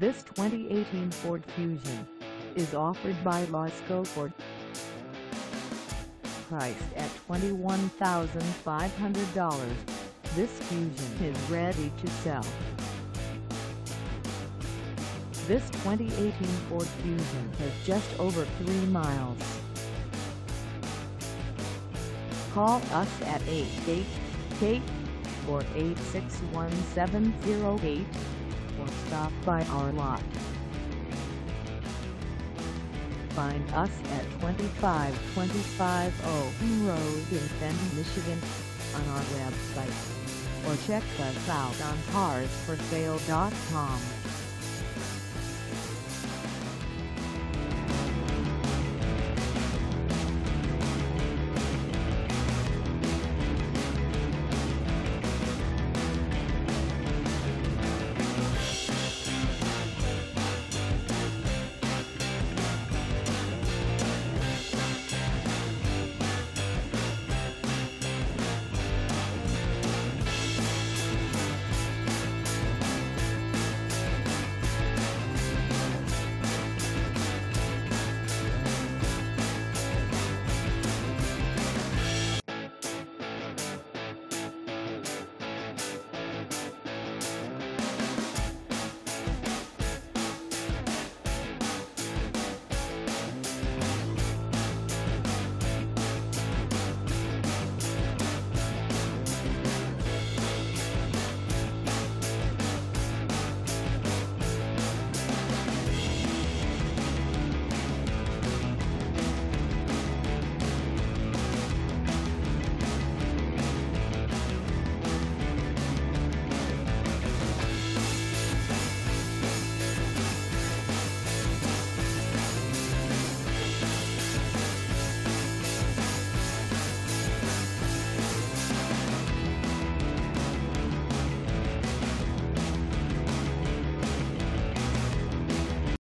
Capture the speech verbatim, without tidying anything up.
This twenty eighteen Ford Fusion is offered by LASCO Ford. Priced at twenty-one thousand five hundred dollars, this Fusion is ready to sell. This twenty eighteen Ford Fusion has just over three miles. Call us at eight eight eight, four eight six, one seven zero eight or stop by our lot. Find us at twenty-five twenty-five Owen Road in Fenton, Michigan on our website, or check us out on cars for sale dot com.